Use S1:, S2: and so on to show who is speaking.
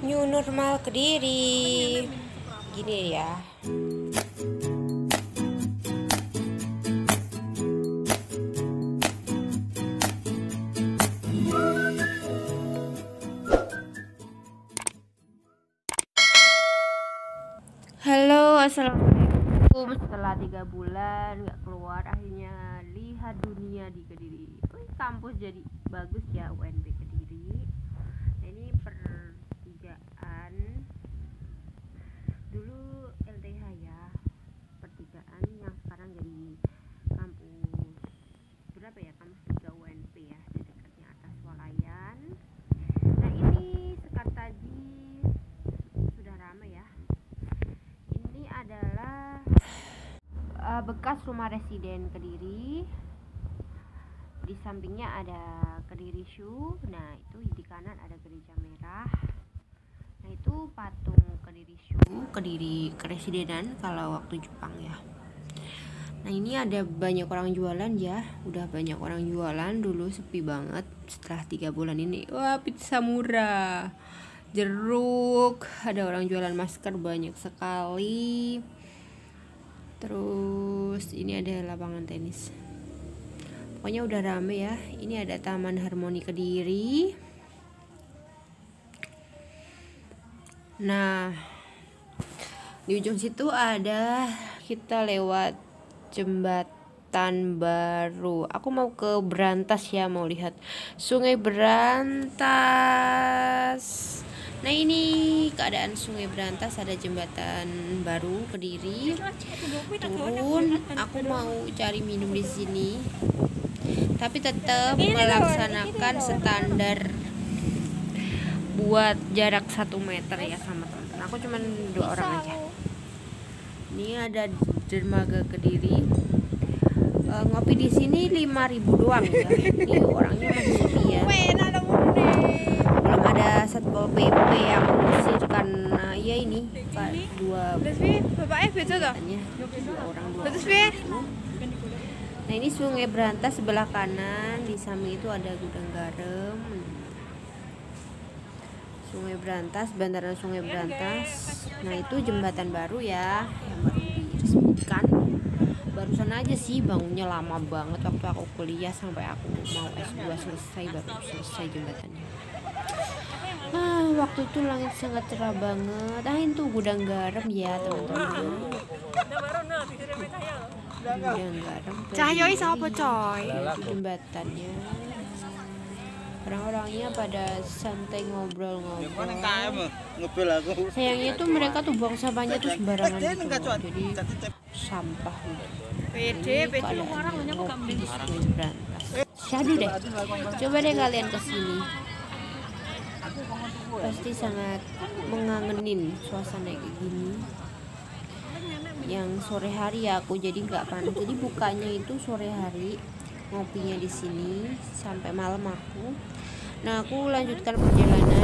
S1: New normal Kediri. Gini ya. Halo, assalamualaikum. Setelah 3 bulan nggak keluar, akhirnya lihat dunia di Kediri. Kampus jadi bagus ya, UNB Kediri. Nah, ini pertigaan. Dulu LTH ya, pertigaan yang sekarang jadi kampus berapa ya? Kampus 3 UNP ya, di dekatnya atas Walayan. Nah, ini Sekartaji sudah ramai ya. Ini adalah bekas rumah residen Kediri. Di sampingnya ada Kediri Shoe. Nah, itu di kanan ada Gereja Merah. Nah, itu patung Kediri Shoe, Kediri Keresidenan kalau waktu Jepang ya. Nah, ini ada banyak orang jualan ya. Udah banyak orang jualan, dulu sepi banget. Setelah 3 bulan ini, wah, pizza murah, jeruk, ada orang jualan masker banyak sekali. Terus ini ada lapangan tenis. Pokoknya udah rame ya. Ini ada Taman Harmoni Kediri. Nah, di ujung situ ada, kita lewat jembatan baru. Aku mau ke Berantas ya, mau lihat Sungai Berantas. Nah, ini keadaan Sungai Berantas, ada jembatan baru Kediri. Turun, aku mau cari minum di sini. Tapi tetap melaksanakan standar buat jarak 1 meter ya sama teman-teman. Aku cuman 2 orang aja. Ini ada dermaga Kediri. Ngopi di sini 5.000 doang ya. Ini orangnya masih sepi ya. Belum ada Satpol PP yang mengusir karena ya ini dua orang. Nah, ini Sungai Berantas sebelah kanan, di samping itu ada gudang garam. Sungai Berantas, bantaran Sungai Berantas. Nah, itu jembatan baru ya, yang baru diresmikan. Barusan aja sih, bangunnya lama banget waktu aku kuliah, sampai aku mau S2 selesai baru selesai jembatannya. Waktu itu langit sangat cerah banget. Itu gudang garam ya teman-teman. Gudang garam.
S2: Cahyoi sama coy.
S1: Itu jembatannya. Orang-orangnya pada santai ngobrol-ngobrol. Sayangnya tuh mereka tuh buang sampahnya tuh sembarangan gitu loh. Jadi sampah gitu. Ini keadaan ngopi di Sungai Berantas. Syahdu deh. Coba deh kalian kesini. Pasti sangat mengangenin suasana kayak gini. Yang sore hari ya, aku jadi nggak panas. Jadi bukanya itu sore hari, ngopinya di sini sampai malam aku. Nah, aku lanjutkan perjalanan